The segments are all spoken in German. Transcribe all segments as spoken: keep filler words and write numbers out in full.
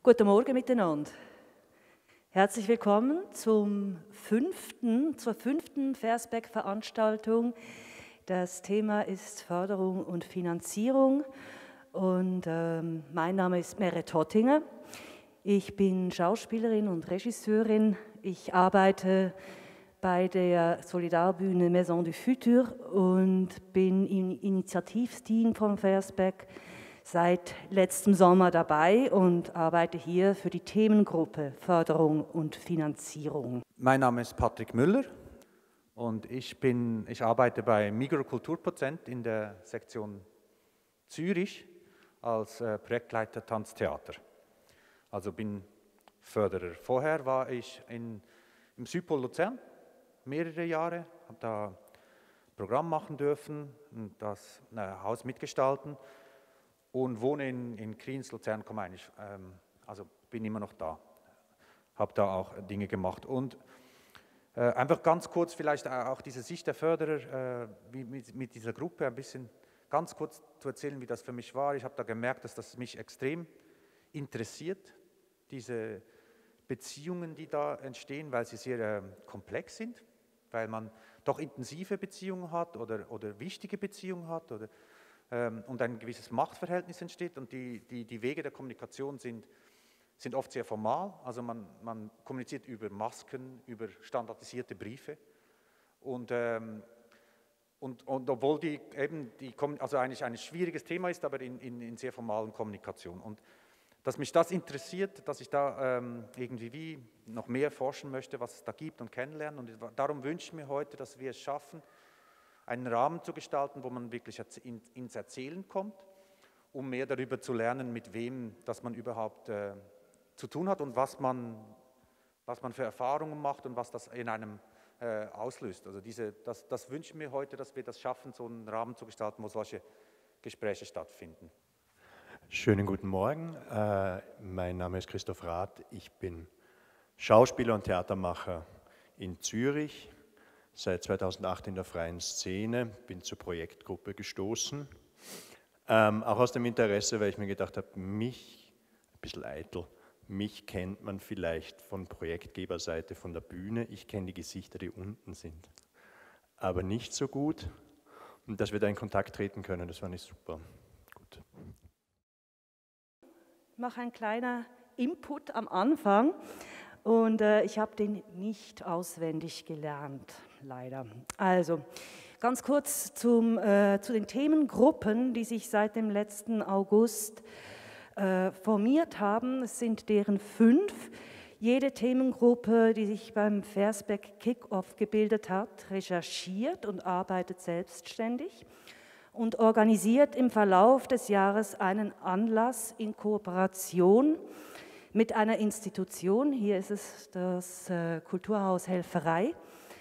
Guten Morgen miteinander. Herzlich willkommen zum fünften, zur fünften Versbeck-Veranstaltung. Das Thema ist Förderung und Finanzierung und ähm, mein Name ist Meret Hottinger. Ich bin Schauspielerin und Regisseurin. Ich arbeite bei der Solidarbühne Maison du Futur und bin im Initiativteam vom Versbeck seit letztem Sommer dabei und arbeite hier für die Themengruppe Förderung und Finanzierung. Mein Name ist Patrick Müller und ich, bin, ich arbeite bei Migros Kulturprozent in der Sektion Zürich als äh, Projektleiter Tanztheater. Also bin Förderer. Vorher war ich in, im Südpol Luzern mehrere Jahre, habe da ein Programm machen dürfen und das äh, Haus mitgestalten. Und wohne in, in Kriens, Luzern, komme eigentlich, ähm, also bin immer noch da, habe da auch Dinge gemacht. Und äh, einfach ganz kurz vielleicht auch diese Sicht der Förderer, äh, wie, mit, mit dieser Gruppe ein bisschen ganz kurz zu erzählen, wie das für mich war. Ich habe da gemerkt, dass das mich extrem interessiert, diese Beziehungen, die da entstehen, weil sie sehr äh, komplex sind, weil man doch intensive Beziehungen hat oder, oder wichtige Beziehungen hat oder und ein gewisses Machtverhältnis entsteht und die, die, die Wege der Kommunikation sind, sind oft sehr formal, also man, man kommuniziert über Masken, über standardisierte Briefe und, ähm, und, und obwohl die eben die, also eigentlich ein schwieriges Thema ist, aber in, in, in sehr formalen Kommunikation und dass mich das interessiert, dass ich da ähm, irgendwie wie noch mehr forschen möchte, was es da gibt und kennenlernen und darum wünsche ich mir heute, dass wir es schaffen, einen Rahmen zu gestalten, wo man wirklich ins Erzählen kommt, um mehr darüber zu lernen, mit wem das man überhaupt äh, zu tun hat und was man, was man für Erfahrungen macht und was das in einem äh, auslöst. Also diese, das, das wünsche ich mir heute, dass wir das schaffen, so einen Rahmen zu gestalten, wo solche Gespräche stattfinden. Schönen guten Morgen, äh, mein Name ist Christoph Rath, ich bin Schauspieler und Theatermacher in Zürich. Seit zweitausendacht in der freien Szene, bin zur Projektgruppe gestoßen. Ähm, auch aus dem Interesse, weil ich mir gedacht habe, mich, ein bisschen eitel, mich kennt man vielleicht von Projektgeberseite, von der Bühne. Ich kenne die Gesichter, die unten sind, aber nicht so gut. Und dass wir da in Kontakt treten können, das fand ich super. Gut. Ich mache einen kleinen Input am Anfang. Und äh, ich habe den nicht auswendig gelernt, leider. Also, ganz kurz zum, äh, zu den Themengruppen, die sich seit dem letzten August äh, formiert haben. Es sind deren fünf. Jede Themengruppe, die sich beim Versbeck Kick-Off gebildet hat, recherchiert und arbeitet selbstständig und organisiert im Verlauf des Jahres einen Anlass in Kooperation mit einer Institution, hier ist es das äh, Kulturhaus Helferei,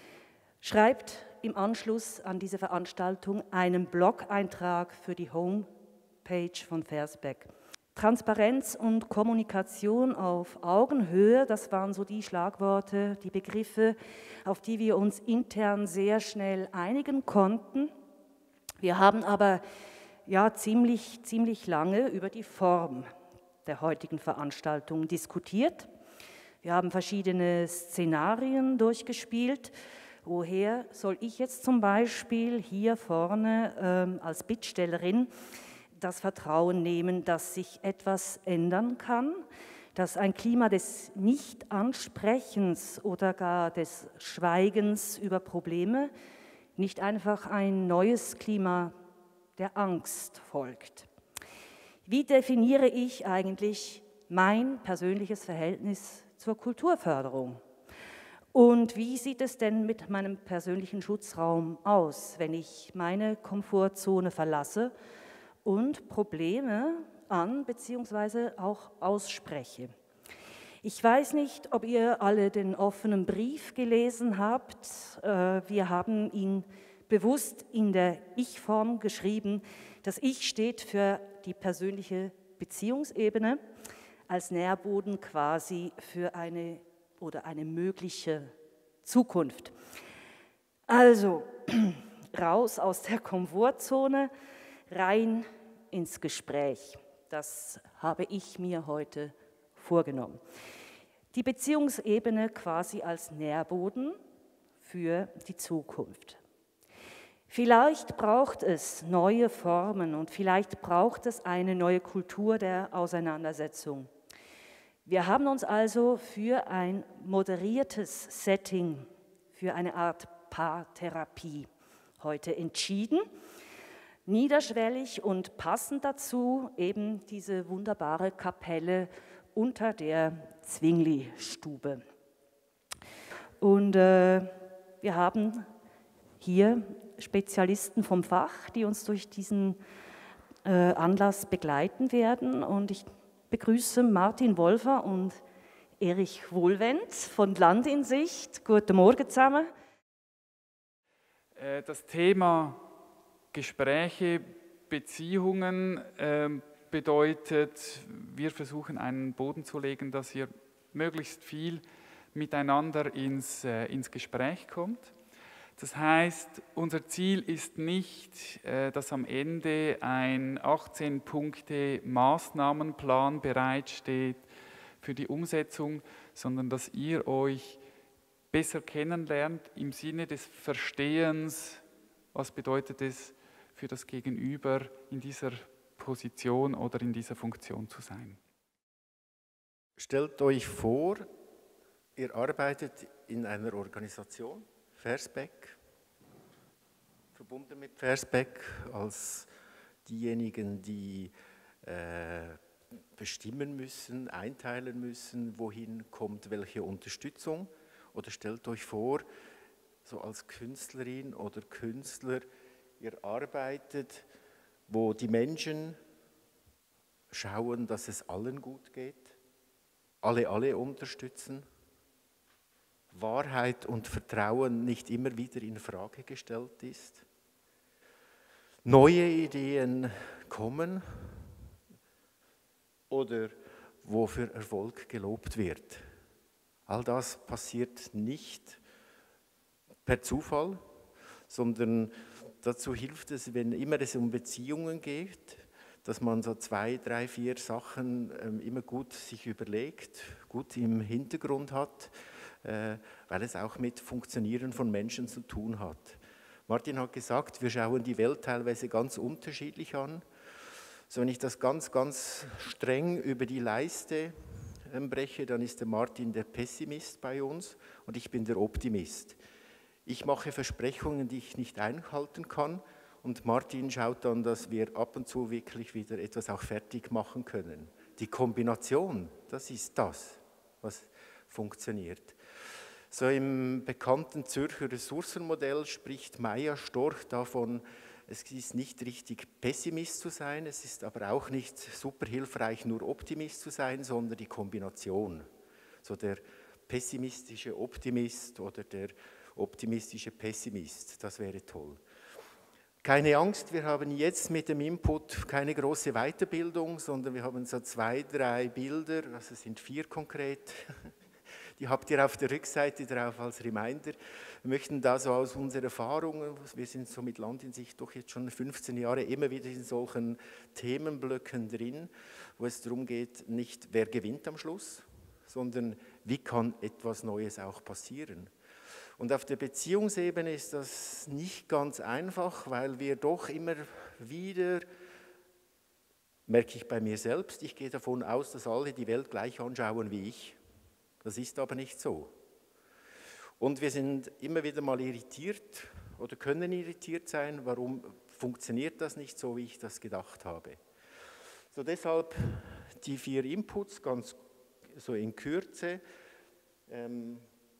schreibt im Anschluss an diese Veranstaltung einen Blog-Eintrag für die Homepage von Versbeck. Transparenz und Kommunikation auf Augenhöhe, das waren so die Schlagworte, die Begriffe, auf die wir uns intern sehr schnell einigen konnten. Wir haben aber ja ziemlich, ziemlich lange über die Form der heutigen Veranstaltung diskutiert. Wir haben verschiedene Szenarien durchgespielt. Woher soll ich jetzt zum Beispiel hier vorne ähm, als Bittstellerin das Vertrauen nehmen, dass sich etwas ändern kann, dass ein Klima des Nicht-Ansprechens oder gar des Schweigens über Probleme nicht einfach ein neues Klima der Angst folgt. Wie definiere ich eigentlich mein persönliches Verhältnis zur Kulturförderung? Und wie sieht es denn mit meinem persönlichen Schutzraum aus, wenn ich meine Komfortzone verlasse und Probleme an bzw. auch ausspreche? Ich weiß nicht, ob ihr alle den offenen Brief gelesen habt. Wir haben ihn bewusst in der Ich-Form geschrieben. Das Ich steht für die persönliche Beziehungsebene als Nährboden quasi für eine oder eine mögliche Zukunft. Also raus aus der Komfortzone, rein ins Gespräch. Das habe ich mir heute vorgenommen. Die Beziehungsebene quasi als Nährboden für die Zukunft. Vielleicht braucht es neue Formen und vielleicht braucht es eine neue Kultur der Auseinandersetzung. Wir haben uns also für ein moderiertes Setting, für eine Art Paartherapie heute entschieden. Niederschwellig und passend dazu eben diese wunderbare Kapelle unter der Zwingli-Stube. Und äh, wir haben hier Spezialisten vom Fach, die uns durch diesen äh, Anlass begleiten werden. Und ich begrüße Martin Wolfer und Erich Wohlwend von Land in Sicht. Guten Morgen zusammen. Das Thema Gespräche, Beziehungen äh, bedeutet, wir versuchen einen Boden zu legen, dass ihr möglichst viel miteinander ins, äh, ins Gespräch kommt. Das heißt, unser Ziel ist nicht, äh, dass am Ende ein achtzehn Punkte Maßnahmenplan bereitsteht für die Umsetzung, sondern dass ihr euch besser kennenlernt im Sinne des Verstehens, was bedeutet es für das Gegenüber in dieser Position oder in dieser Funktion zu sein. Stellt euch vor, ihr arbeitet in einer Organisation, Versbeck, verbunden mit Versbeck als diejenigen, die äh, bestimmen müssen, einteilen müssen, wohin kommt welche Unterstützung. Oder stellt euch vor, so als Künstlerin oder Künstler, ihr arbeitet, wo die Menschen schauen, dass es allen gut geht, alle alle unterstützen, Wahrheit und Vertrauen nicht immer wieder in Frage gestellt ist, neue Ideen kommen oder wo für Erfolg gelobt wird. All das passiert nicht per Zufall, sondern dazu hilft es, wenn immer es um Beziehungen geht, dass man so zwei, drei, vier Sachen ähm, immer gut sich überlegt, gut im Hintergrund hat, äh, weil es auch mit Funktionieren von Menschen zu tun hat. Martin hat gesagt, wir schauen die Welt teilweise ganz unterschiedlich an. So, wenn ich das ganz, ganz streng über die Leiste ähm, breche, dann ist der Martin der Pessimist bei uns und ich bin der Optimist. Ich mache Versprechungen, die ich nicht einhalten kann und Martin schaut dann, dass wir ab und zu wirklich wieder etwas auch fertig machen können. Die Kombination, das ist das, was funktioniert. So im bekannten Zürcher Ressourcenmodell spricht Meier Storch davon, es ist nicht richtig Pessimist zu sein, es ist aber auch nicht super hilfreich, nur Optimist zu sein, sondern die Kombination. So der pessimistische Optimist oder der optimistische Pessimist, das wäre toll. Keine Angst, wir haben jetzt mit dem Input keine große Weiterbildung, sondern wir haben so zwei, drei Bilder, also es sind vier konkret, die habt ihr auf der Rückseite drauf als Reminder. Wir möchten da so aus unseren Erfahrungen, wir sind so mit Land in Sicht doch jetzt schon fünfzehn Jahre immer wieder in solchen Themenblöcken drin, wo es darum geht, nicht wer gewinnt am Schluss, sondern wie kann etwas Neues auch passieren. Und auf der Beziehungsebene ist das nicht ganz einfach, weil wir doch immer wieder, merke ich bei mir selbst, ich gehe davon aus, dass alle die Welt gleich anschauen wie ich. Das ist aber nicht so. Und wir sind immer wieder mal irritiert oder können irritiert sein, warum funktioniert das nicht so, wie ich das gedacht habe. So deshalb die vier Inputs ganz so in Kürze. Ähm,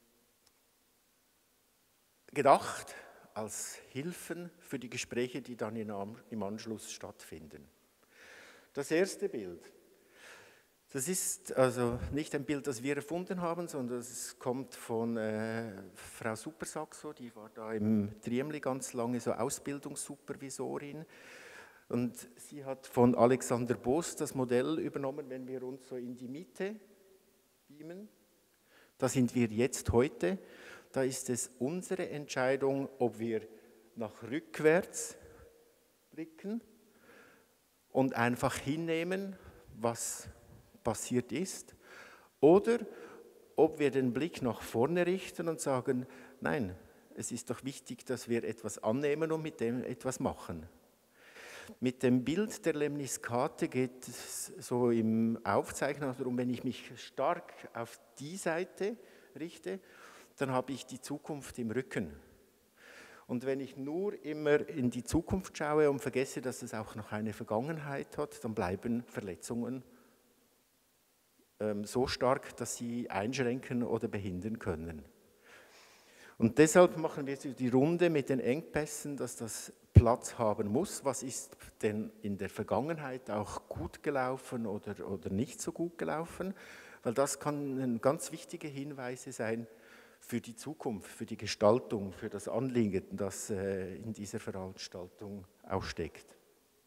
gedacht als Hilfen für die Gespräche, die dann im Anschluss stattfinden. Das erste Bild, das ist also nicht ein Bild, das wir erfunden haben, sondern es kommt von äh, Frau Supersaxo, die war da im Triemli ganz lange so Ausbildungssupervisorin. Und sie hat von Alexander Boos das Modell übernommen, wenn wir uns so in die Mitte beamen. Da sind wir jetzt heute. Da ist es unsere Entscheidung, ob wir nach rückwärts blicken und einfach hinnehmen, was passiert ist, oder ob wir den Blick nach vorne richten und sagen, nein, es ist doch wichtig, dass wir etwas annehmen und mit dem etwas machen. Mit dem Bild der Lemniskate geht es so im Aufzeichnen darum, wenn ich mich stark auf die Seite richte, dann habe ich die Zukunft im Rücken. Und wenn ich nur immer in die Zukunft schaue und vergesse, dass es auch noch eine Vergangenheit hat, dann bleiben Verletzungen ähm, so stark, dass sie einschränken oder behindern können. Und deshalb machen wir die Runde mit den Engpässen, dass das Platz haben muss. Was ist denn in der Vergangenheit auch gut gelaufen oder, oder nicht so gut gelaufen? Weil das kann ganz wichtige Hinweise sein für die Zukunft, für die Gestaltung, für das Anliegen, das äh, in dieser Veranstaltung auch steckt.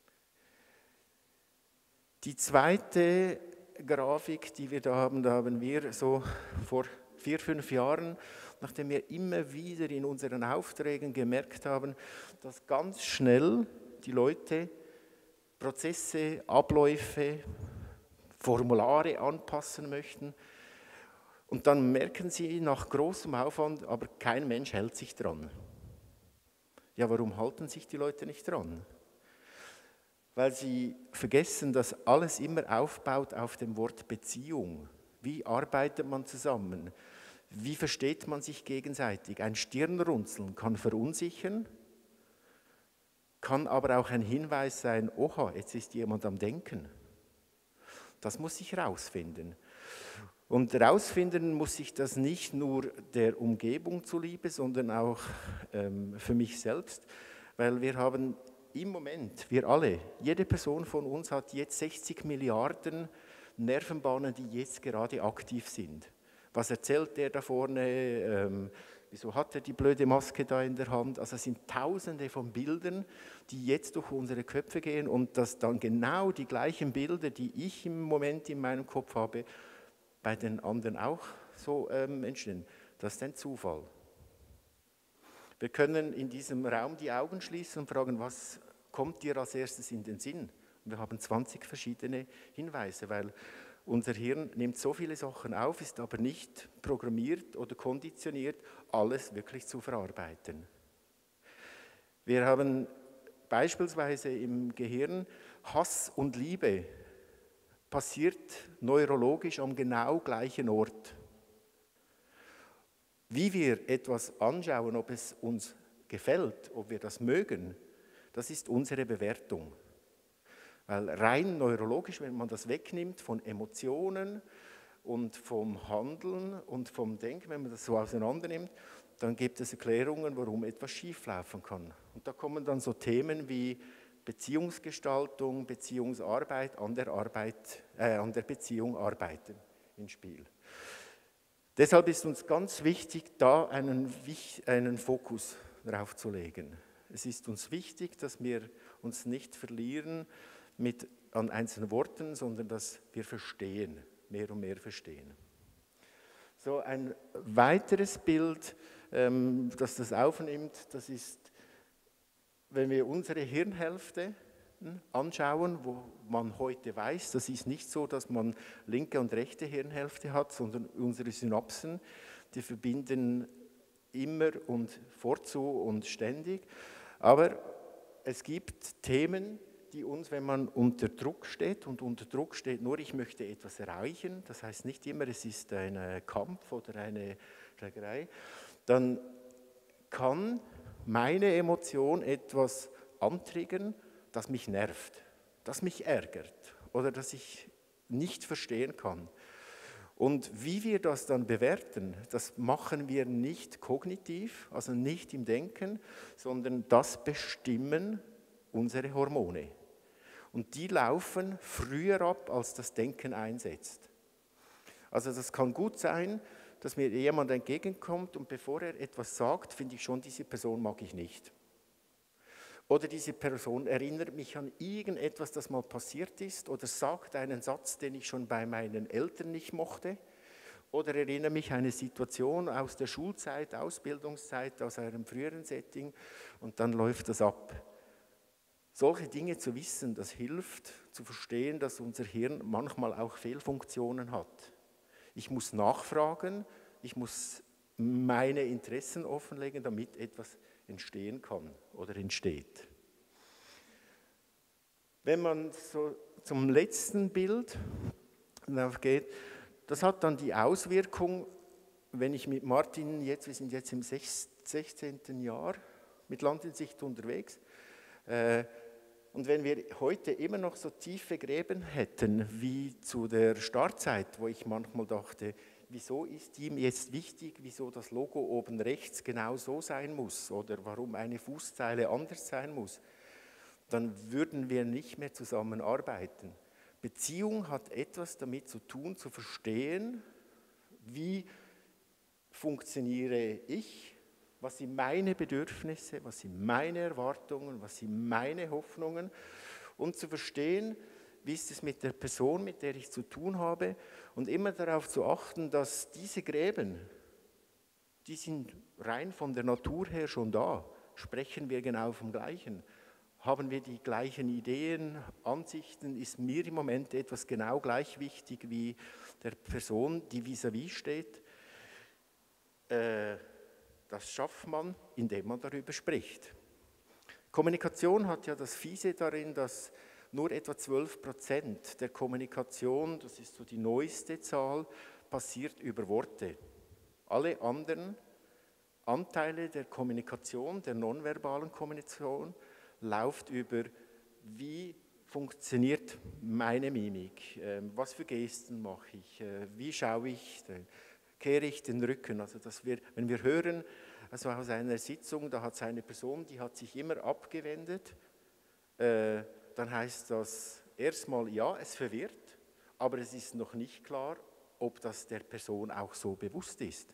Die zweite Grafik, die wir da haben, da haben wir so vor vier, fünf Jahren, nachdem wir immer wieder in unseren Aufträgen gemerkt haben, dass ganz schnell die Leute Prozesse, Abläufe, Formulare anpassen möchten. Und dann merken sie nach großem Aufwand, aber kein Mensch hält sich dran. Ja, warum halten sich die Leute nicht dran? Weil sie vergessen, dass alles immer aufbaut auf dem Wort Beziehung. Wie arbeitet man zusammen? Wie versteht man sich gegenseitig? Ein Stirnrunzeln kann verunsichern, kann aber auch ein Hinweis sein, oha, jetzt ist jemand am Denken. Das muss ich rausfinden. Und rausfinden muss ich das nicht nur der Umgebung zuliebe, sondern auch ähm, für mich selbst, weil wir haben im Moment, wir alle, jede Person von uns hat jetzt sechzig Milliarden Nervenbahnen, die jetzt gerade aktiv sind. Was erzählt der da vorne? Ähm, wieso hat er die blöde Maske da in der Hand? Also es sind Tausende von Bildern, die jetzt durch unsere Köpfe gehen und dass dann genau die gleichen Bilder, die ich im Moment in meinem Kopf habe, bei den anderen auch so ähm, entstehen. Das ist ein Zufall. Wir können in diesem Raum die Augen schließen und fragen, was kommt dir als erstes in den Sinn? Und wir haben zwanzig verschiedene Hinweise, weil unser Hirn nimmt so viele Sachen auf, ist aber nicht programmiert oder konditioniert, alles wirklich zu verarbeiten. Wir haben beispielsweise im Gehirn Hass und Liebe passiert neurologisch am genau gleichen Ort. Wie wir etwas anschauen, ob es uns gefällt, ob wir das mögen, das ist unsere Bewertung. Weil rein neurologisch, wenn man das wegnimmt von Emotionen und vom Handeln und vom Denken, wenn man das so auseinander nimmt, dann gibt es Erklärungen, warum etwas schieflaufen kann. Und da kommen dann so Themen wie Beziehungsgestaltung, Beziehungsarbeit, an der, Arbeit, äh, an der Beziehung arbeiten ins Spiel. Deshalb ist uns ganz wichtig, da einen, einen Fokus drauf zu legen. Es ist uns wichtig, dass wir uns nicht verlieren mit an einzelnen Worten, sondern dass wir verstehen, mehr und mehr verstehen. So ein weiteres Bild, ähm, das das aufnimmt, das ist, wenn wir unsere Hirnhälfte anschauen, wo man heute weiß, das ist nicht so, dass man linke und rechte Hirnhälfte hat, sondern unsere Synapsen, die verbinden immer und fortzu und ständig. Aber es gibt Themen, die uns, wenn man unter Druck steht, und unter Druck steht nur, ich möchte etwas erreichen, das heißt nicht immer, es ist ein Kampf oder eine Schlägerei, dann kann meine Emotion etwas antriggern, das mich nervt, das mich ärgert oder das ich nicht verstehen kann. Und wie wir das dann bewerten, das machen wir nicht kognitiv, also nicht im Denken, sondern das bestimmen unsere Hormone. Und die laufen früher ab, als das Denken einsetzt. Also das kann gut sein, dass mir jemand entgegenkommt und bevor er etwas sagt, finde ich schon, diese Person mag ich nicht. Oder diese Person erinnert mich an irgendetwas, das mal passiert ist oder sagt einen Satz, den ich schon bei meinen Eltern nicht mochte. Oder erinnere mich an eine Situation aus der Schulzeit, Ausbildungszeit, aus einem früheren Setting und dann läuft das ab. Solche Dinge zu wissen, das hilft zu verstehen, dass unser Hirn manchmal auch Fehlfunktionen hat. Ich muss nachfragen, ich muss meine Interessen offenlegen, damit etwas entstehen kann oder entsteht. Wenn man so zum letzten Bild geht, das hat dann die Auswirkung, wenn ich mit Martin jetzt, wir sind jetzt im sechzehnten Jahr mit Land in Sicht unterwegs, äh, und wenn wir heute immer noch so tiefe Gräben hätten wie zu der Startzeit, wo ich manchmal dachte, wieso ist ihm jetzt wichtig, wieso das Logo oben rechts genau so sein muss oder warum eine Fußzeile anders sein muss, dann würden wir nicht mehr zusammenarbeiten. Beziehung hat etwas damit zu tun, zu verstehen, wie funktioniere ich, was sind meine Bedürfnisse, was sind meine Erwartungen, was sind meine Hoffnungen und zu verstehen, wie ist es mit der Person, mit der ich zu tun habe und immer darauf zu achten, dass diese Gräben, die sind rein von der Natur her schon da. Sprechen wir genau vom Gleichen? Haben wir die gleichen Ideen, Ansichten? Ist mir im Moment etwas genau gleich wichtig wie der Person, die vis-à-vis steht? Äh, Das schafft man, indem man darüber spricht. Kommunikation hat ja das Fiese darin, dass nur etwa zwölf Prozent der Kommunikation, das ist so die neueste Zahl, passiert über Worte. Alle anderen Anteile der Kommunikation, der nonverbalen Kommunikation, läuft über, wie funktioniert meine Mimik, was für Gesten mache ich, wie schaue ich, kehre ich den Rücken, also dass wir, wenn wir hören, also aus einer Sitzung, da hat es eine Person, die hat sich immer abgewendet, äh, dann heißt das erstmal, ja, es verwirrt, aber es ist noch nicht klar, ob das der Person auch so bewusst ist.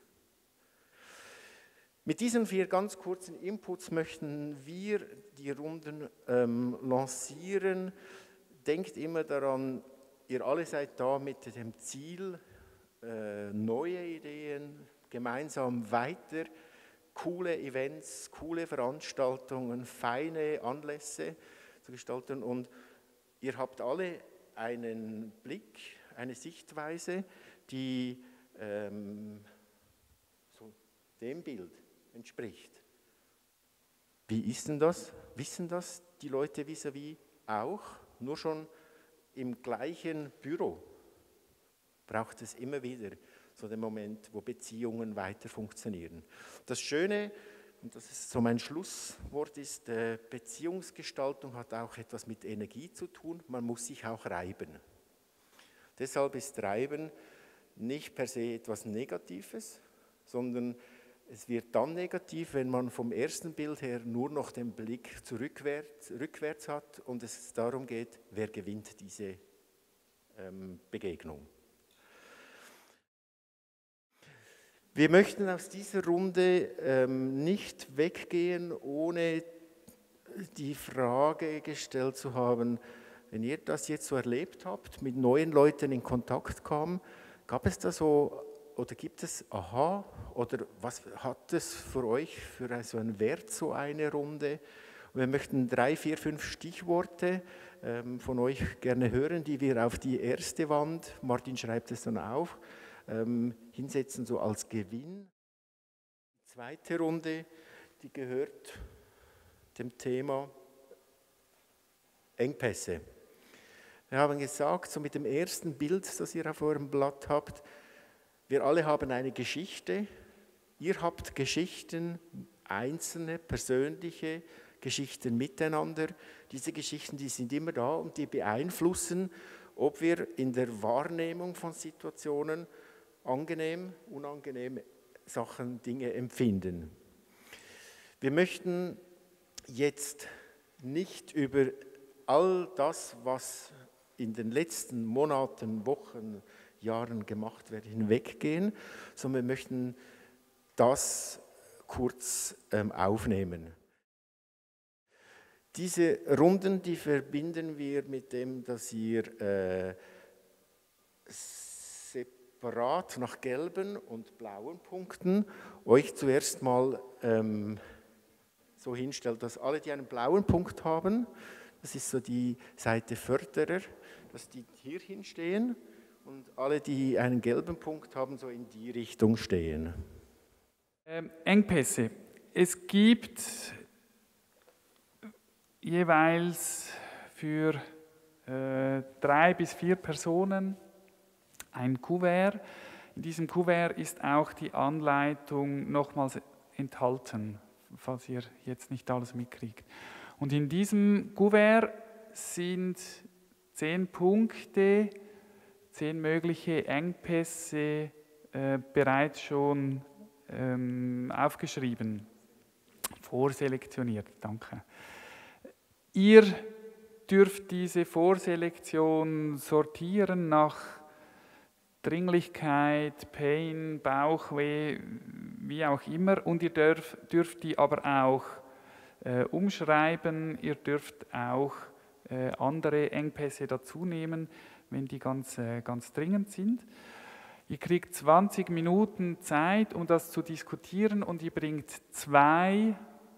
Mit diesen vier ganz kurzen Inputs möchten wir die Runden ähm, lancieren. Denkt immer daran, ihr alle seid da mit dem Ziel, neue Ideen, gemeinsam weiter, coole Events, coole Veranstaltungen, feine Anlässe zu gestalten und ihr habt alle einen Blick, eine Sichtweise, die ähm, so dem Bild entspricht. Wie ist denn das? Wissen das die Leute vis-à-vis auch? Nur schon im gleichen Büro braucht es immer wieder so den Moment, wo Beziehungen weiter funktionieren. Das Schöne, und das ist so mein Schlusswort, ist, äh, Beziehungsgestaltung hat auch etwas mit Energie zu tun, man muss sich auch reiben. Deshalb ist Reiben nicht per se etwas Negatives, sondern es wird dann negativ, wenn man vom ersten Bild her nur noch den Blick zurückwärts, rückwärts hat und es darum geht, wer gewinnt diese ähm, Begegnung. Wir möchten aus dieser Runde ähm, nicht weggehen, ohne die Frage gestellt zu haben, wenn ihr das jetzt so erlebt habt, mit neuen Leuten in Kontakt kam, gab es da so, oder gibt es, aha, oder was hat es für euch für so einen Wert, so eine Runde? Und wir möchten drei, vier, fünf Stichworte ähm, von euch gerne hören, die wir auf die erste Wand, Martin schreibt es dann auf, Ähm, hinsetzen, so als Gewinn. Die zweite Runde, die gehört dem Thema Engpässe. Wir haben gesagt, so mit dem ersten Bild, das ihr auf eurem Blatt habt, wir alle haben eine Geschichte. Ihr habt Geschichten, einzelne, persönliche Geschichten miteinander. Diese Geschichten, die sind immer da und die beeinflussen, ob wir in der Wahrnehmung von Situationen angenehm, unangenehm Sachen, Dinge empfinden. Wir möchten jetzt nicht über all das, was in den letzten Monaten, Wochen, Jahren gemacht wird, hinweggehen, sondern wir möchten das kurz ähm, aufnehmen. Diese Runden, die verbinden wir mit dem, dass ihr äh, separat nach gelben und blauen Punkten euch zuerst mal ähm, so hinstellt, dass alle, die einen blauen Punkt haben, Das ist so die Seite Förderer, dass die hier hinstehen und alle, die einen gelben Punkt haben, so in die Richtung stehen. Ähm, Engpässe. Es gibt jeweils für äh, drei bis vier Personen ein Kuvert. In diesem Kuvert ist auch die Anleitung nochmals enthalten, falls ihr jetzt nicht alles mitkriegt. Und in diesem Kuvert sind zehn Punkte, zehn mögliche Engpässe äh, bereits schon ähm, aufgeschrieben, vorselektioniert. Danke. Ihr dürft diese Vorselektion sortieren nach Dringlichkeit, Pain, Bauchweh, wie auch immer, und ihr dürft, dürft die aber auch äh, umschreiben, ihr dürft auch äh, andere Engpässe dazu nehmen, wenn die ganz, äh, ganz dringend sind. Ihr kriegt zwanzig Minuten Zeit, um das zu diskutieren, und ihr bringt zwei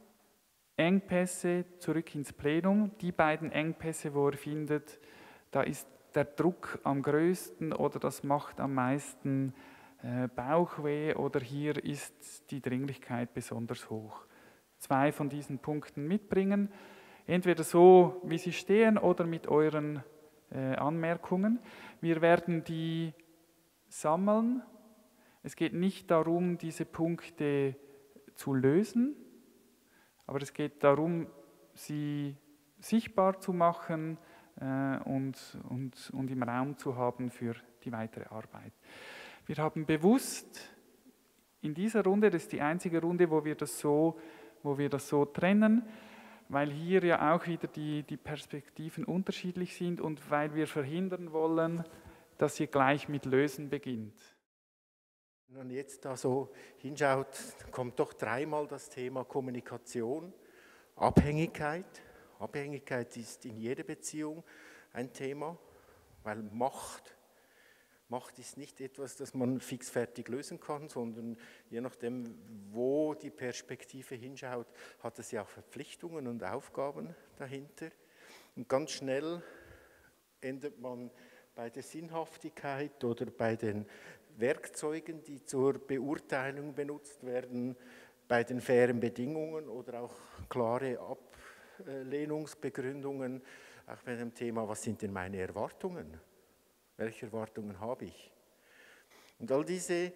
Engpässe zurück ins Plenum. Die beiden Engpässe, wo ihr findet, da ist der Druck am größten oder das macht am meisten äh, Bauchweh oder hier ist die Dringlichkeit besonders hoch. Zwei von diesen Punkten mitbringen, entweder so, wie sie stehen oder mit euren äh, Anmerkungen. Wir werden die sammeln. Es geht nicht darum, diese Punkte zu lösen, aber es geht darum, sie sichtbar zu machen, Und, und, und im Raum zu haben für die weitere Arbeit. Wir haben bewusst in dieser Runde, das ist die einzige Runde, wo wir das so, wo wir das so trennen, weil hier ja auch wieder die, die Perspektiven unterschiedlich sind und weil wir verhindern wollen, dass ihr gleich mit Lösen beginnt. Wenn man jetzt da so hinschaut, kommt doch dreimal das Thema Kommunikation, Abhängigkeit. Abhängigkeit ist in jeder Beziehung ein Thema, weil Macht, Macht ist nicht etwas, das man fixfertig lösen kann, sondern je nachdem, wo die Perspektive hinschaut, hat es ja auch Verpflichtungen und Aufgaben dahinter. Und ganz schnell endet man bei der Sinnhaftigkeit oder bei den Werkzeugen, die zur Beurteilung benutzt werden, bei den fairen Bedingungen oder auch klare Ablehnungsbegründungen, auch bei dem Thema, was sind denn meine Erwartungen? Welche Erwartungen habe ich? Und all diese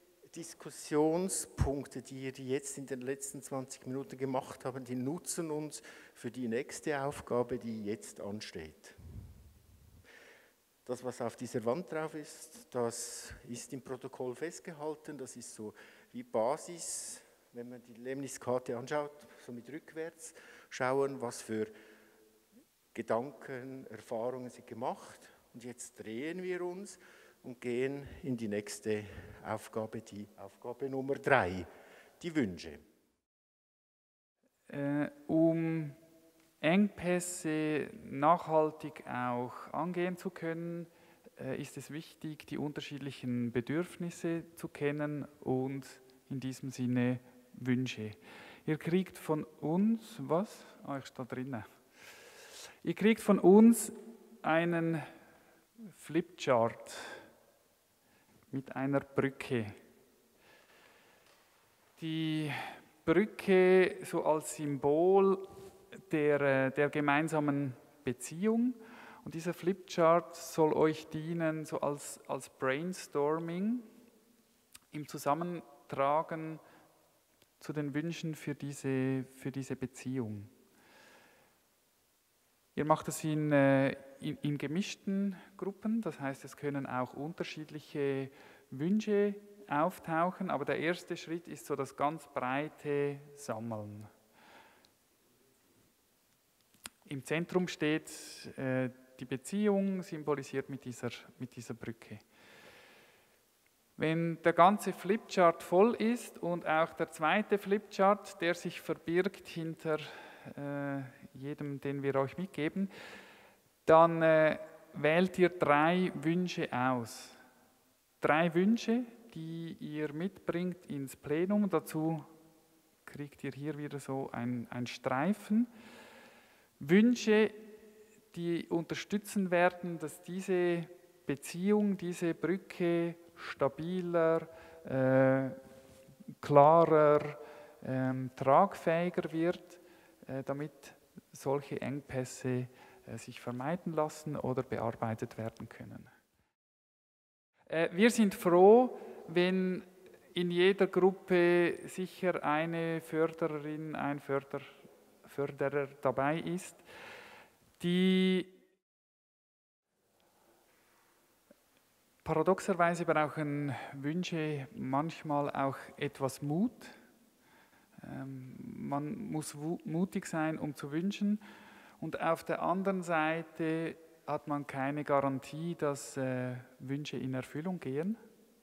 Diskussionspunkte, die ihr jetzt in den letzten zwanzig Minuten gemacht habt, die nutzen uns für die nächste Aufgabe, die jetzt ansteht. Das, was auf dieser Wand drauf ist, das ist im Protokoll festgehalten, das ist so wie Basis, wenn man die Lemniskate anschaut, so mit rückwärts schauen, was für Gedanken, Erfahrungen sind gemacht. Und jetzt drehen wir uns und gehen in die nächste Aufgabe, die Aufgabe Nummer drei, die Wünsche. Äh, um Engpässe nachhaltig auch angehen zu können, äh, ist es wichtig, die unterschiedlichen Bedürfnisse zu kennen und in diesem Sinne Wünsche. Ihr kriegt von uns, was? Ah, ich stehe da drinnen. Ihr kriegt von uns einen Flipchart mit einer Brücke. Die Brücke so als Symbol der, der gemeinsamen Beziehung. Und dieser Flipchart soll euch dienen so als, als Brainstorming im Zusammentragen zu den Wünschen für diese, für diese Beziehung. Ihr macht das in, in, in gemischten Gruppen, das heißt, es können auch unterschiedliche Wünsche auftauchen, aber der erste Schritt ist so das ganz breite Sammeln. Im Zentrum steht äh, die Beziehung, symbolisiert mit dieser, mit dieser Brücke. Wenn der ganze Flipchart voll ist und auch der zweite Flipchart, der sich verbirgt hinter äh, jedem, den wir euch mitgeben, dann äh, wählt ihr drei Wünsche aus. Drei Wünsche, die ihr mitbringt ins Plenum. Dazu kriegt ihr hier wieder so ein, ein Streifen. Wünsche, die unterstützen werden, dass diese Beziehung, diese Brücke stabiler, äh, klarer, ähm, tragfähiger wird, äh, damit solche Engpässe äh, sich vermeiden lassen oder bearbeitet werden können. Äh, wir sind froh, wenn in jeder Gruppe sicher eine Fördererin, ein Förder, Förderer dabei ist, die paradoxerweise brauchen Wünsche manchmal auch etwas Mut. Ähm, man muss mutig sein, um zu wünschen. Und auf der anderen Seite hat man keine Garantie, dass äh, Wünsche in Erfüllung gehen.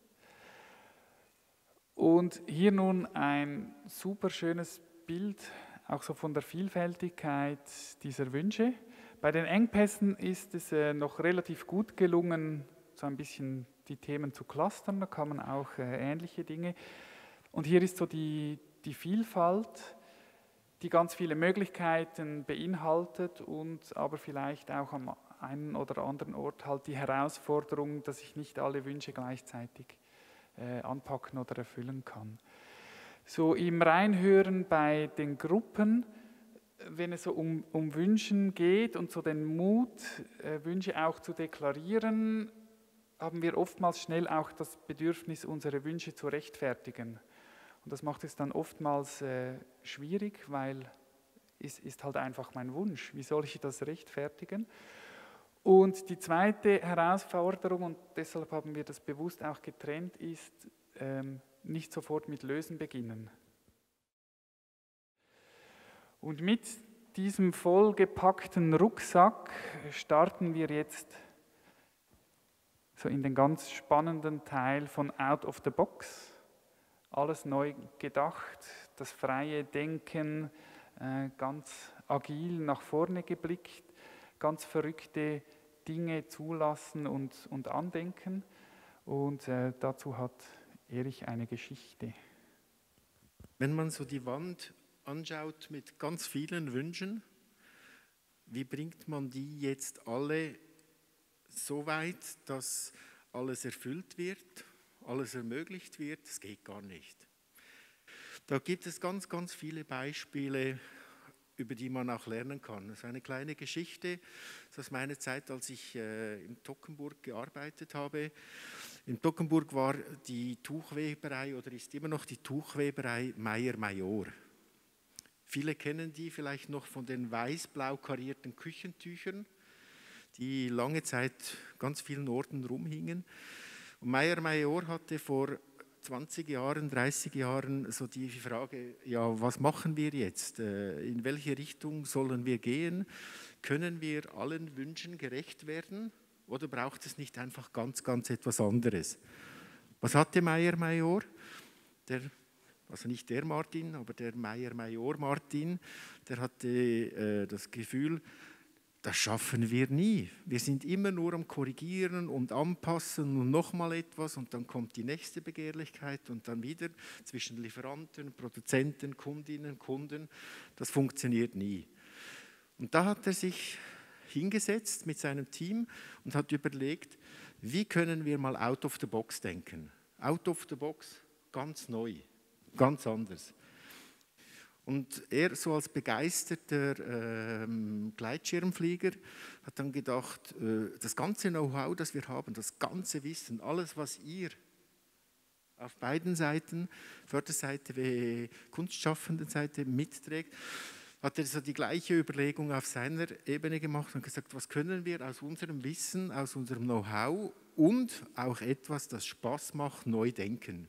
Und hier nun ein super schönes Bild, auch so von der Vielfältigkeit dieser Wünsche. Bei den Engpässen ist es äh, noch relativ gut gelungen, so ein bisschen die Themen zu clustern, da kann man auch äh, ähnliche Dinge. Und hier ist so die, die Vielfalt, die ganz viele Möglichkeiten beinhaltet und aber vielleicht auch am einen oder anderen Ort halt die Herausforderung, dass ich nicht alle Wünsche gleichzeitig äh, anpacken oder erfüllen kann. So im Reinhören bei den Gruppen, wenn es so um, um Wünschen geht und so den Mut, äh, Wünsche auch zu deklarieren, haben wir oftmals schnell auch das Bedürfnis, unsere Wünsche zu rechtfertigen. Und das macht es dann oftmals äh, schwierig, weil es ist halt einfach mein Wunsch. Wie soll ich das rechtfertigen? Und die zweite Herausforderung, und deshalb haben wir das bewusst auch getrennt, ist, ähm, nicht sofort mit Lösen beginnen. Und mit diesem vollgepackten Rucksack starten wir jetzt so in den ganz spannenden Teil von Out of the Box. Alles neu gedacht, das freie Denken, äh, ganz agil nach vorne geblickt, ganz verrückte Dinge zulassen und, und andenken. Und äh, dazu hat Erich eine Geschichte. Wenn man so die Wand anschaut mit ganz vielen Wünschen, wie bringt man die jetzt alle so weit, dass alles erfüllt wird, alles ermöglicht wird? Das geht gar nicht. Da gibt es ganz, ganz viele Beispiele, über die man auch lernen kann. Das ist eine kleine Geschichte aus meiner Zeit, als ich äh, in Toggenburg gearbeitet habe. In Toggenburg war die Tuchweberei oder ist immer noch die Tuchweberei Meyer-Major. Viele kennen die vielleicht noch von den weiß-blau karierten Küchentüchern, die lange Zeit ganz vielen Orten rumhingen. Und Meyer-Major hatte vor zwanzig Jahren, dreißig Jahren so die Frage, ja, was machen wir jetzt? In welche Richtung sollen wir gehen? Können wir allen Wünschen gerecht werden oder braucht es nicht einfach ganz, ganz etwas anderes? Was hatte Meyer-Major? Der, also nicht der Martin, aber der Meyer-Major Martin, der hatte äh, das Gefühl, das schaffen wir nie. Wir sind immer nur am Korrigieren und Anpassen und nochmal etwas und dann kommt die nächste Begehrlichkeit und dann wieder zwischen Lieferanten, Produzenten, Kundinnen, Kunden. Das funktioniert nie. Und da hat er sich hingesetzt mit seinem Team und hat überlegt, wie können wir mal out of the box denken. Out of the box, ganz neu, ganz anders. Und er, so als begeisterter ähm, Gleitschirmflieger, hat dann gedacht, äh, das ganze Know-how, das wir haben, das ganze Wissen, alles, was ihr auf beiden Seiten, Förderseite wie Kunstschaffenden-Seite mitträgt, hat er so die gleiche Überlegung auf seiner Ebene gemacht und gesagt, was können wir aus unserem Wissen, aus unserem Know-how und auch etwas, das Spaß macht, neu denken.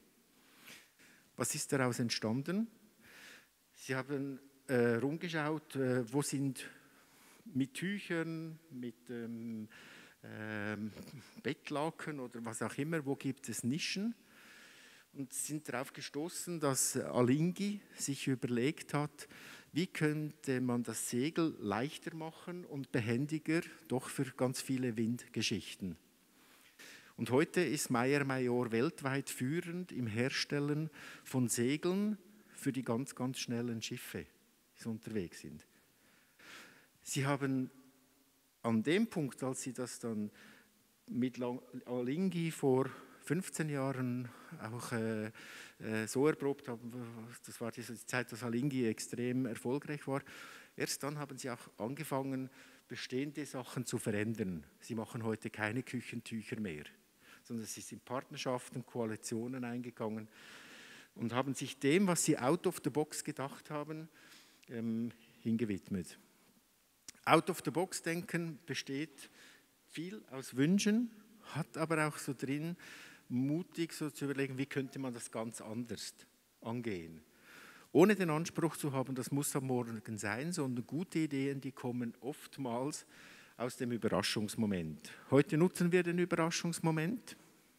Was ist daraus entstanden? Sie haben äh, rumgeschaut, äh, wo sind mit Tüchern, mit ähm, ähm, Bettlaken oder was auch immer, wo gibt es Nischen und sind darauf gestoßen, dass Alinghi sich überlegt hat, wie könnte man das Segel leichter machen und behändiger, doch für ganz viele Windgeschichten. Und heute ist Meyer-Major weltweit führend im Herstellen von Segeln für die ganz, ganz schnellen Schiffe, die unterwegs sind. Sie haben an dem Punkt, als sie das dann mit Alinghi vor fünfzehn Jahren auch äh, äh, so erprobt haben, das war diese Zeit, dass Alinghi extrem erfolgreich war, erst dann haben sie auch angefangen, bestehende Sachen zu verändern. Sie machen heute keine Küchentücher mehr, sondern sie sind Partnerschaften, Koalitionen eingegangen und haben sich dem, was sie out of the box gedacht haben, ähm, hingewidmet. Out of the box denken besteht viel aus Wünschen, hat aber auch so drin, mutig so zu überlegen, wie könnte man das ganz anders angehen. Ohne den Anspruch zu haben, das muss am Morgen sein, sondern gute Ideen, die kommen oftmals aus dem Überraschungsmoment. Heute nutzen wir den Überraschungsmoment.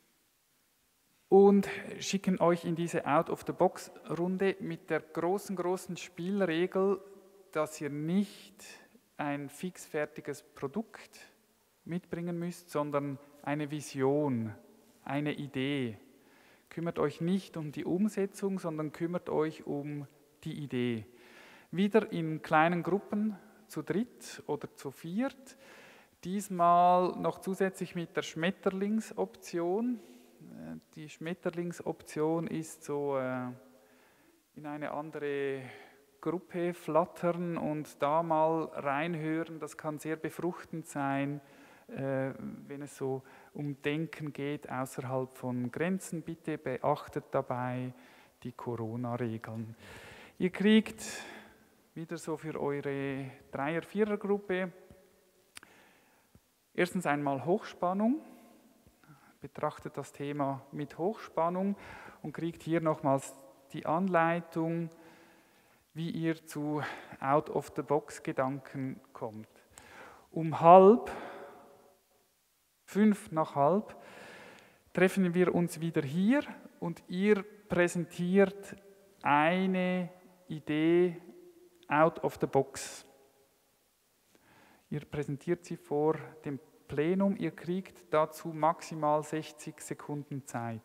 Und schicken euch in diese Out-of-the-Box-Runde mit der großen, großen Spielregel, dass ihr nicht ein fixfertiges Produkt mitbringen müsst, sondern eine Vision, eine Idee. Kümmert euch nicht um die Umsetzung, sondern kümmert euch um die Idee. Wieder in kleinen Gruppen, zu dritt oder zu viert. Diesmal noch zusätzlich mit der Schmetterlingsoption. Die Schmetterlingsoption ist so äh, in eine andere Gruppe flattern und da mal reinhören. Das kann sehr befruchtend sein, äh, wenn es so um Denken geht außerhalb von Grenzen. Bitte beachtet dabei die Corona-Regeln. Ihr kriegt wieder so für eure Dreier-Vierer-Gruppe erstens einmal Hochspannung. Betrachtet das Thema mit Hochspannung und kriegt hier nochmals die Anleitung, wie ihr zu Out-of-the-Box-Gedanken kommt. Um halb, fünf nach halb, treffen wir uns wieder hier und ihr präsentiert eine Idee out of the box. Ihr präsentiert sie vor dem Plenum, ihr kriegt dazu maximal sechzig Sekunden Zeit.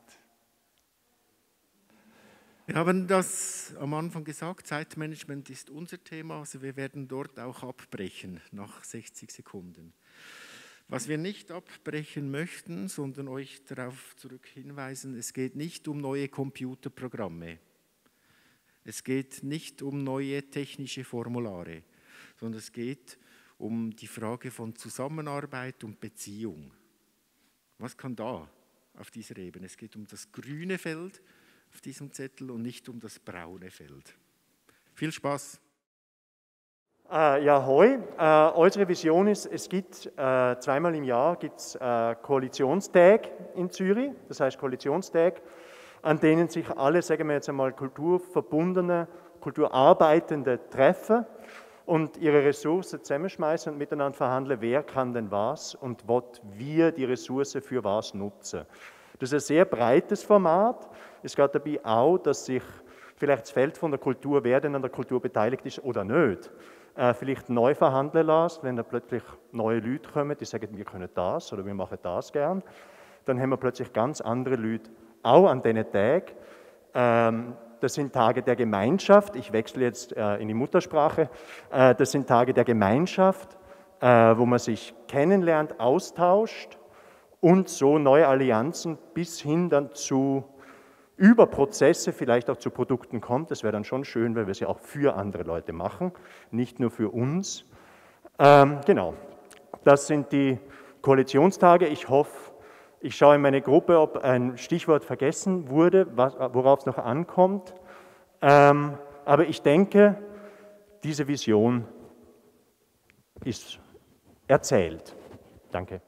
Wir haben das am Anfang gesagt, Zeitmanagement ist unser Thema, also wir werden dort auch abbrechen nach sechzig Sekunden. Was wir nicht abbrechen möchten, sondern euch darauf zurück hinweisen, es geht nicht um neue Computerprogramme, es geht nicht um neue technische Formulare, sondern es geht um die Frage von Zusammenarbeit und Beziehung. Was kann da auf dieser Ebene? Es geht um das grüne Feld auf diesem Zettel und nicht um das braune Feld. Viel Spaß! Äh, ja, hoi. Äh, unsere Vision ist, es gibt äh, zweimal im Jahr gibt's, äh, Koalitionstag in Zürich, das heißt Koalitionstag, an denen sich alle, sagen wir jetzt einmal, kulturverbundene, kulturarbeitende treffen und ihre Ressourcen zusammenschmeißen und miteinander verhandeln, wer kann denn was und was wir die Ressourcen für was nutzen. Das ist ein sehr breites Format. Es geht dabei auch, dass sich vielleicht das Feld von der Kultur, wer denn an der Kultur beteiligt ist oder nicht, äh, vielleicht neu verhandeln lässt, wenn da plötzlich neue Leute kommen, die sagen, wir können das oder wir machen das gern, dann haben wir plötzlich ganz andere Leute auch an diesen Tagen. Ähm, das sind Tage der Gemeinschaft, ich wechsle jetzt äh, in die Muttersprache, äh, das sind Tage der Gemeinschaft, äh, wo man sich kennenlernt, austauscht und so neue Allianzen bis hin dann zu über Prozesse vielleicht auch zu Produkten kommt. Das wäre dann schon schön, weil wir sie auch für andere Leute machen, nicht nur für uns. Ähm, genau, das sind die Koalitionstage. Ich hoffe, ich schaue in meine Gruppe, ob ein Stichwort vergessen wurde, worauf es noch ankommt. Ähm, aber ich denke, diese Vision ist erzählt. Danke.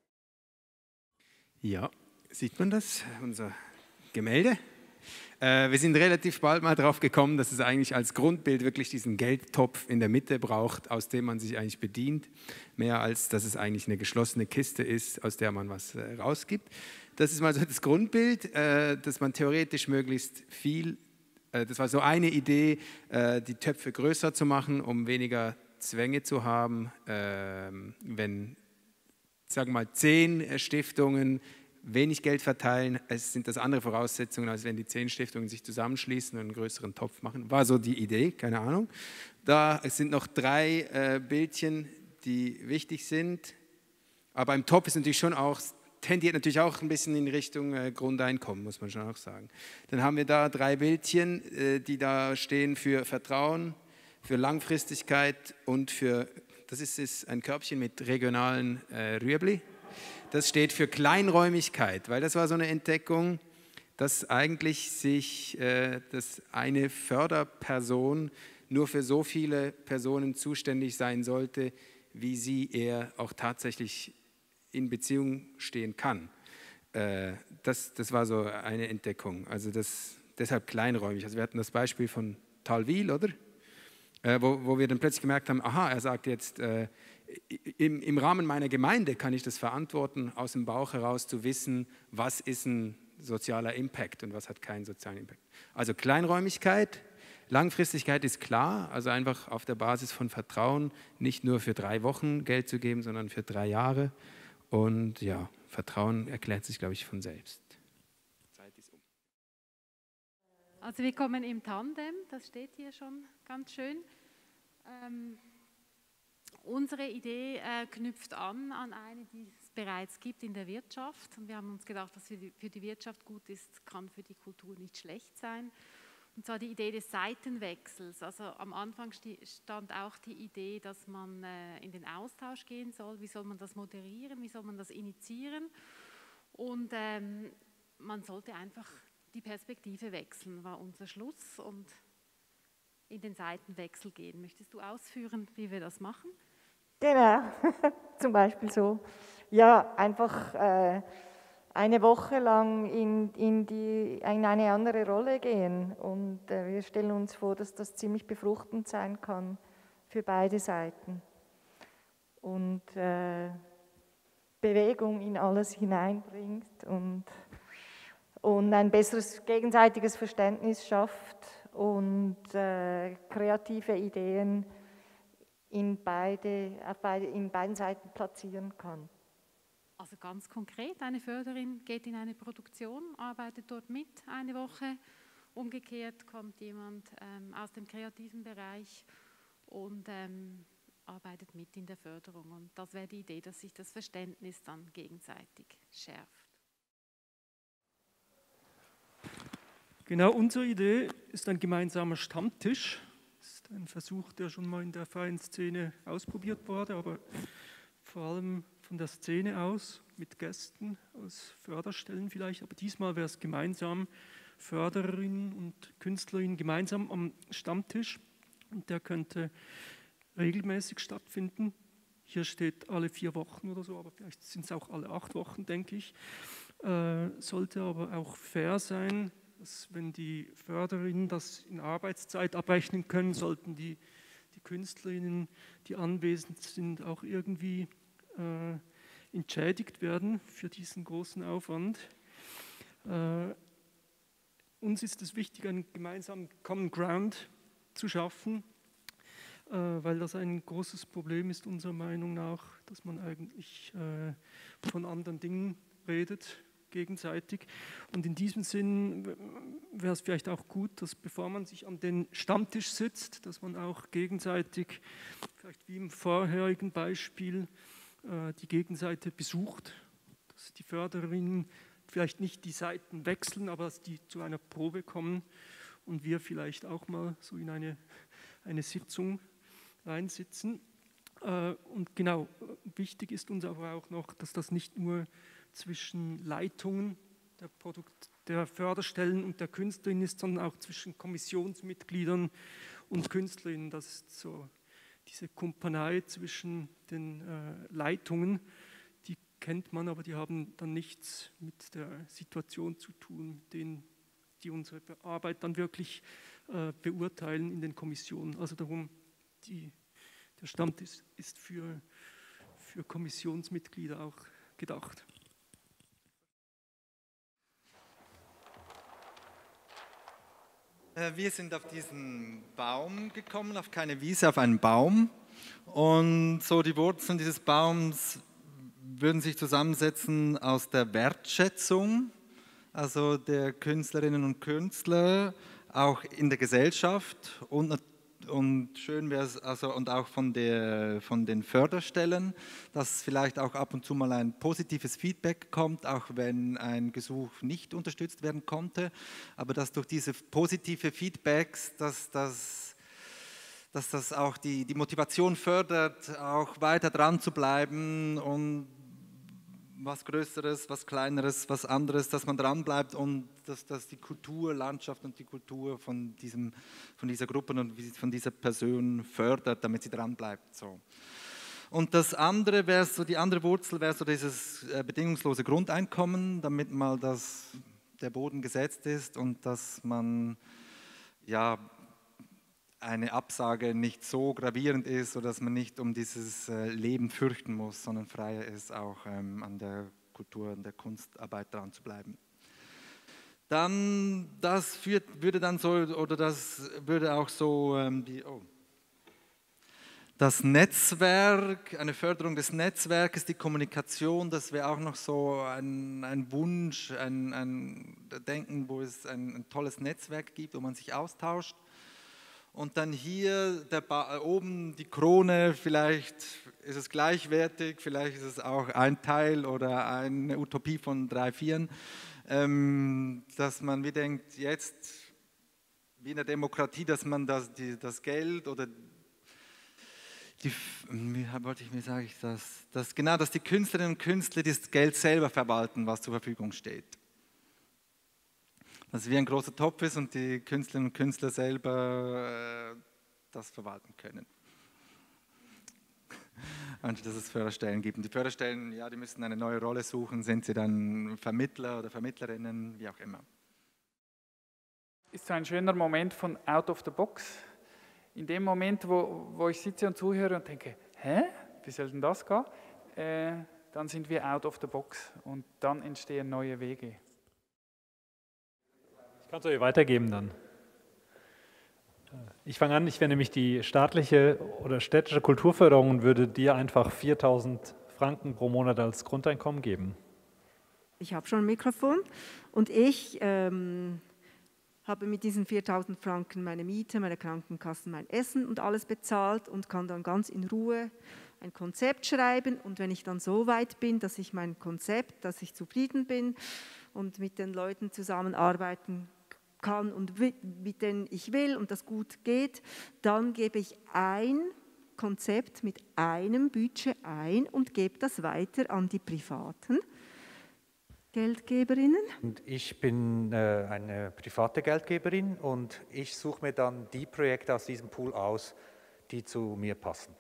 Ja, sieht man das, unser Gemälde? Äh, wir sind relativ bald mal drauf gekommen, dass es eigentlich als Grundbild wirklich diesen Geldtopf in der Mitte braucht, aus dem man sich eigentlich bedient, mehr als dass es eigentlich eine geschlossene Kiste ist, aus der man was äh, rausgibt. Das ist mal so das Grundbild, äh, dass man theoretisch möglichst viel, äh, das war so eine Idee, äh, die Töpfe größer zu machen, um weniger Zwänge zu haben, äh, wenn, sagen wir mal, zehn Stiftungen wenig Geld verteilen, es sind das andere Voraussetzungen, als wenn die zehn Stiftungen sich zusammenschließen und einen größeren Topf machen. War so die Idee, keine Ahnung. Da es sind noch drei äh, Bildchen, die wichtig sind. Aber im Top ist natürlich schon auch, tendiert natürlich auch ein bisschen in Richtung äh, Grundeinkommen, muss man schon auch sagen. Dann haben wir da drei Bildchen, äh, die da stehen für Vertrauen, für Langfristigkeit und für, das ist, ist ein Körbchen mit regionalen äh, Rüebli. Das steht für Kleinräumigkeit, weil das war so eine Entdeckung, dass eigentlich sich äh, dass eine Förderperson nur für so viele Personen zuständig sein sollte, wie sie er auch tatsächlich in Beziehung stehen kann. Äh, das, das war so eine Entdeckung. Also das, deshalb kleinräumig. Also wir hatten das Beispiel von Talwil, oder? Äh, wo, wo wir dann plötzlich gemerkt haben, aha, er sagt jetzt, äh, im, im Rahmen meiner Gemeinde kann ich das verantworten, aus dem Bauch heraus zu wissen, was ist ein sozialer Impact und was hat keinen sozialen Impact. Also Kleinräumigkeit, Langfristigkeit ist klar, also einfach auf der Basis von Vertrauen, nicht nur für drei Wochen Geld zu geben, sondern für drei Jahre. Und ja, Vertrauen erklärt sich, glaube ich, von selbst. Zeit ist um. Also wir kommen im Tandem, das steht hier schon ganz schön. Ähm, unsere Idee äh, knüpft an an eine, die es bereits gibt in der Wirtschaft. Und wir haben uns gedacht, was für die, für die Wirtschaft gut ist, kann für die Kultur nicht schlecht sein. Und zwar die Idee des Seitenwechsels. Also am Anfang stand auch die Idee, dass man äh, in den Austausch gehen soll. Wie soll man das moderieren? Wie soll man das initiieren? Und ähm, man sollte einfach die Perspektive wechseln, war unser Schluss, und in den Seitenwechsel gehen. Möchtest du ausführen, wie wir das machen? Genau, zum Beispiel so. Ja, einfach äh, eine Woche lang in, in, die, in eine andere Rolle gehen. Und äh, wir stellen uns vor, dass das ziemlich befruchtend sein kann für beide Seiten. Und äh, Bewegung in alles hineinbringt und, und ein besseres gegenseitiges Verständnis schafft und äh, kreative Ideen in, beide, auf beide, in beiden Seiten platzieren kann. Also ganz konkret, eine Förderin geht in eine Produktion, arbeitet dort mit eine Woche. Umgekehrt kommt jemand ähm, aus dem kreativen Bereich und ähm, arbeitet mit in der Förderung. Und das wäre die Idee, dass sich das Verständnis dann gegenseitig schärft. Genau, unsere Idee ist ein gemeinsamer Stammtisch. Das ist ein Versuch, der schon mal in der freien Szene ausprobiert wurde, aber vor allem von der Szene aus, mit Gästen aus Förderstellen vielleicht, aber diesmal wäre es gemeinsam, Fördererinnen und Künstlerinnen gemeinsam am Stammtisch, und der könnte regelmäßig stattfinden. Hier steht alle vier Wochen oder so, aber vielleicht sind es auch alle acht Wochen, denke ich. Äh, sollte aber auch fair sein, dass wenn die Fördererinnen das in Arbeitszeit abrechnen können, sollten die, die Künstlerinnen, die anwesend sind, auch irgendwie Äh, entschädigt werden für diesen großen Aufwand. Äh, uns ist es wichtig, einen gemeinsamen Common Ground zu schaffen, äh, weil das ein großes Problem ist, unserer Meinung nach, dass man eigentlich äh, von anderen Dingen redet, gegenseitig. Und in diesem Sinn wäre es vielleicht auch gut, dass bevor man sich an den Stammtisch sitzt, dass man auch gegenseitig, vielleicht wie im vorherigen Beispiel, die Gegenseite besucht, dass die Fördererinnen vielleicht nicht die Seiten wechseln, aber dass die zu einer Probe kommen und wir vielleicht auch mal so in eine, eine Sitzung reinsitzen. Und genau, wichtig ist uns aber auch noch, dass das nicht nur zwischen Leitungen der, Produkt, der Förderstellen und der Künstlerinnen ist, sondern auch zwischen Kommissionsmitgliedern und Künstlerinnen. Das ist so diese Kumpanei zwischen den äh, Leitungen, die kennt man, aber die haben dann nichts mit der Situation zu tun, mit denen, die unsere Arbeit dann wirklich äh, beurteilen in den Kommissionen. Also darum, die, der Stand ist, ist für, für Kommissionsmitglieder auch gedacht. Wir sind auf diesen Baum gekommen, auf keine Wiese, auf einen Baum. Und so die Wurzeln dieses Baums würden sich zusammensetzen aus der Wertschätzung, also der Künstlerinnen und Künstler, auch in der Gesellschaft und und schön wäre es, also, und auch von, der, von den Förderstellen, dass vielleicht auch ab und zu mal ein positives Feedback kommt, auch wenn ein Gesuch nicht unterstützt werden konnte, aber dass durch diese positive Feedbacks, dass das, dass das auch die, die Motivation fördert, auch weiter dran zu bleiben und was Größeres, was Kleineres, was anderes, dass man dran bleibt und dass, dass die Kultur, Landschaft und die Kultur von, diesem, von dieser Gruppe und von dieser Person fördert, damit sie dran bleibt. So. Und das andere wäre so, die andere Wurzel wäre so dieses äh, bedingungslose Grundeinkommen, damit mal das, der Boden gesetzt ist und dass man ja eine Absage nicht so gravierend ist, sodass man nicht um dieses äh, Leben fürchten muss, sondern freier ist, auch ähm, an der Kultur, an der Kunstarbeit dran zu bleiben. Dann, das führt, würde dann so, oder das würde auch so, ähm, die, oh, das Netzwerk, eine Förderung des Netzwerkes, die Kommunikation, das wäre auch noch so ein, ein Wunsch, ein, ein Denken, wo es ein, ein tolles Netzwerk gibt, wo man sich austauscht. Und dann hier der ba- oben die Krone, vielleicht ist es gleichwertig, vielleicht ist es auch ein Teil oder eine Utopie von drei Vieren, ähm, dass man wie denkt, jetzt wie in der Demokratie, dass man das, die, das Geld oder die, wie wollte ich mir sagen, das, das, genau, dass die Künstlerinnen und Künstler das Geld selber verwalten, was zur Verfügung steht. Dass es wie ein großer Topf ist und die Künstlerinnen und Künstler selber äh, das verwalten können. Anstatt dass es Förderstellen gibt. Und die Förderstellen, ja, die müssen eine neue Rolle suchen, sind sie dann Vermittler oder Vermittlerinnen, wie auch immer. Ist so ein schöner Moment von out of the box. In dem Moment, wo, wo ich sitze und zuhöre und denke, hä, wie soll denn das gehen? Äh, dann sind wir out of the box und dann entstehen neue Wege. Ich kann es euch weitergeben dann. Ich fange an, ich wäre nämlich die staatliche oder städtische Kulturförderung und würde dir einfach viertausend Franken pro Monat als Grundeinkommen geben. Ich habe schon ein Mikrofon und ich ähm, habe mit diesen viertausend Franken meine Miete, meine Krankenkassen, mein Essen und alles bezahlt und kann dann ganz in Ruhe ein Konzept schreiben. Und wenn ich dann so weit bin, dass ich mein Konzept, dass ich zufrieden bin und mit den Leuten zusammenarbeiten kann und mit denen ich will und das gut geht, dann gebe ich ein Konzept mit einem Budget ein und gebe das weiter an die privaten Geldgeberinnen. Und ich bin äh, eine private Geldgeberin und ich suche mir dann die Projekte aus diesem Pool aus, die zu mir passen.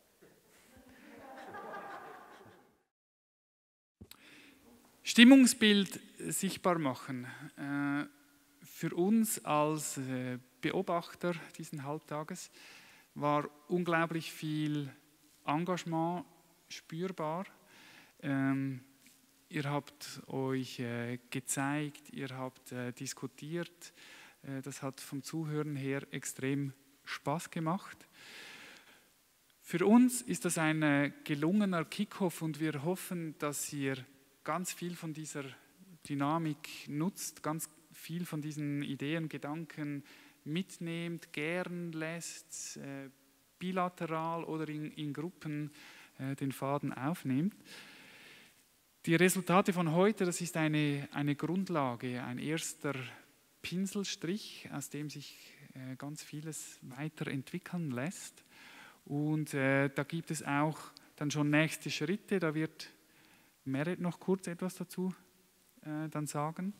Stimmungsbild sichtbar machen. Äh, für uns als äh, Beobachter diesen Halbtages war unglaublich viel Engagement spürbar. Ähm, ihr habt euch äh, gezeigt, ihr habt äh, diskutiert. Äh, das hat vom Zuhören her extrem Spaß gemacht. Für uns ist das ein äh, gelungener Kickoff und wir hoffen, dass ihr ganz viel von dieser Dynamik nutzt, ganz viel von diesen Ideen, Gedanken mitnehmt, gern lässt, äh, bilateral oder in, in Gruppen äh, den Faden aufnimmt. Die Resultate von heute, das ist eine, eine Grundlage, ein erster Pinselstrich, aus dem sich äh, ganz vieles weiterentwickeln lässt. Und äh, da gibt es auch dann schon nächste Schritte, da wird Merit noch kurz etwas dazu äh, dann sagen.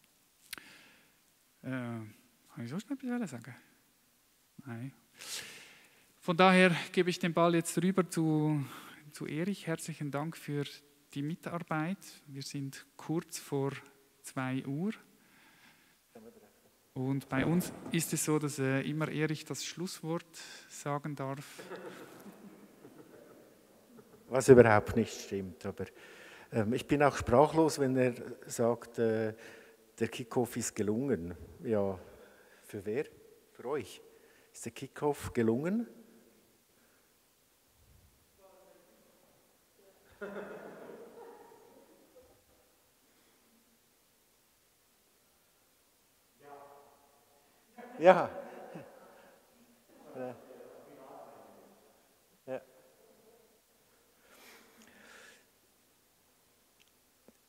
Äh, habe ich so schnell etwas sagen? Nein. Von daher gebe ich den Ball jetzt rüber zu, zu Erich. Herzlichen Dank für die Mitarbeit. Wir sind kurz vor zwei Uhr. Und bei uns ist es so, dass äh, immer Erich das Schlusswort sagen darf. Was überhaupt nicht stimmt. Aber ähm, ich bin auch sprachlos, wenn er sagt, äh, der Kickoff ist gelungen. Ja, für wer? Für euch. Ist der Kickoff gelungen? Ja. Ja.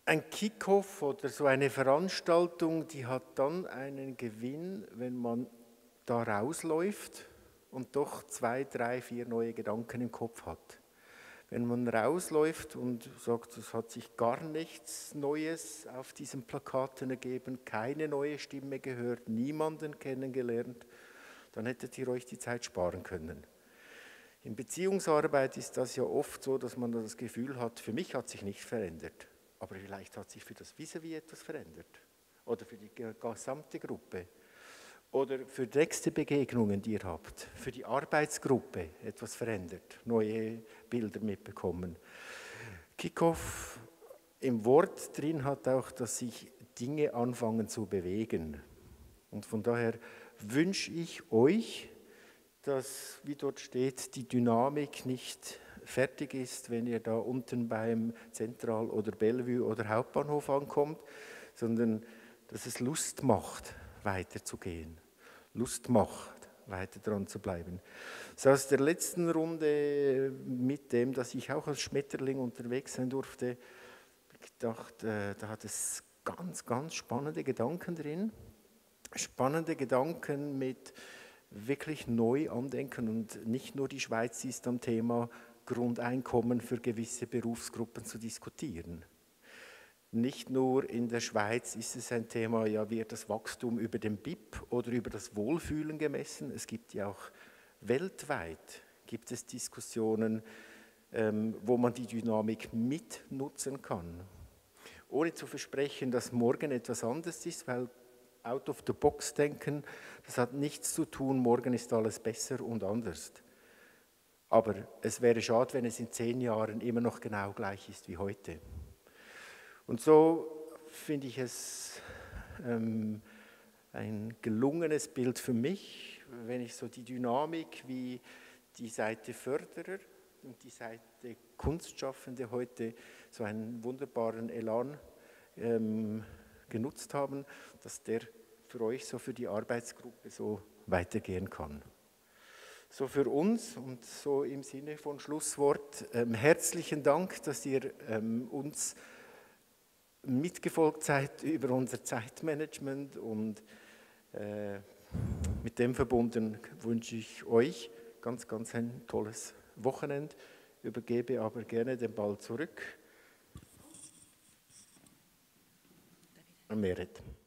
Ein Kickoff oder so eine Veranstaltung, die hat dann einen Gewinn, wenn man da rausläuft und doch zwei, drei, vier neue Gedanken im Kopf hat. Wenn man rausläuft und sagt, es hat sich gar nichts Neues auf diesen Plakaten ergeben, keine neue Stimme gehört, niemanden kennengelernt, dann hättet ihr euch die Zeit sparen können. In Beziehungsarbeit ist das ja oft so, dass man das Gefühl hat, für mich hat sich nichts verändert. Aber vielleicht hat sich für das Vis-à-vis etwas verändert. Oder für die gesamte Gruppe. Oder für nächste Begegnungen, die ihr habt. Für die Arbeitsgruppe etwas verändert. Neue Bilder mitbekommen. Kickoff im Wort drin hat auch, dass sich Dinge anfangen zu bewegen. Und von daher wünsche ich euch, dass, wie dort steht, die Dynamik nicht fertig ist, wenn ihr da unten beim Zentral oder Bellevue oder Hauptbahnhof ankommt, sondern dass es Lust macht, weiterzugehen. Lust macht, weiter dran zu bleiben. So aus der letzten Runde mit dem, dass ich auch als Schmetterling unterwegs sein durfte, gedacht, äh, da hat es ganz, ganz spannende Gedanken drin. Spannende Gedanken mit wirklich neu andenken und nicht nur die Schweiz ist am Thema Grundeinkommen für gewisse Berufsgruppen zu diskutieren. Nicht nur in der Schweiz ist es ein Thema, ja, wird das Wachstum über den B I P oder über das Wohlfühlen gemessen? Es gibt ja auch weltweit gibt es Diskussionen, ähm, wo man die Dynamik mitnutzen kann. Ohne zu versprechen, dass morgen etwas anderes ist, weil out of the box denken, das hat nichts zu tun, morgen ist alles besser und anders. Aber es wäre schade, wenn es in zehn Jahren immer noch genau gleich ist wie heute. Und so finde ich es ähm, ein gelungenes Bild für mich, wenn ich so die Dynamik wie die Seite Förderer und die Seite Kunstschaffende heute so einen wunderbaren Elan ähm, genutzt haben, dass der für euch, so für die Arbeitsgruppe so weitergehen kann. So für uns und so im Sinne von Schlusswort, ähm, herzlichen Dank, dass ihr ähm, uns mitgefolgt seid über unser Zeitmanagement und äh, mit dem verbunden wünsche ich euch ganz, ganz ein tolles Wochenende, übergebe aber gerne den Ball zurück an Meret.